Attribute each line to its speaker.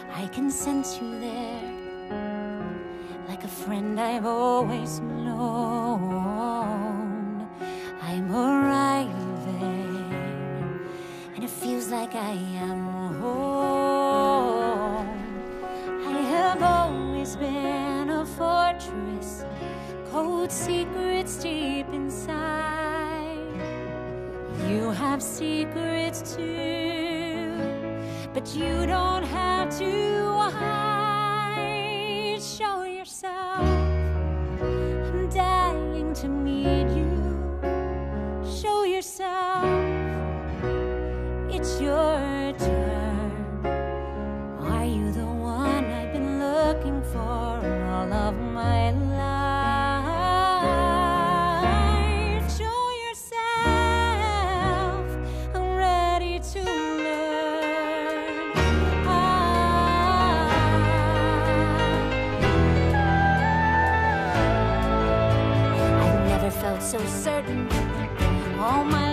Speaker 1: I can sense you there, like a friend I've always known. I'm arriving, and it feels like I am home. I have always been a fortress, cold secrets deep inside. You have secrets too, but you don't have to hide. Show yourself, I'm dying to meet you. Show yourself, it's your turn. Are you the one I've been looking for all of my life? Show yourself, I'm ready to learn. I've never felt so certain all my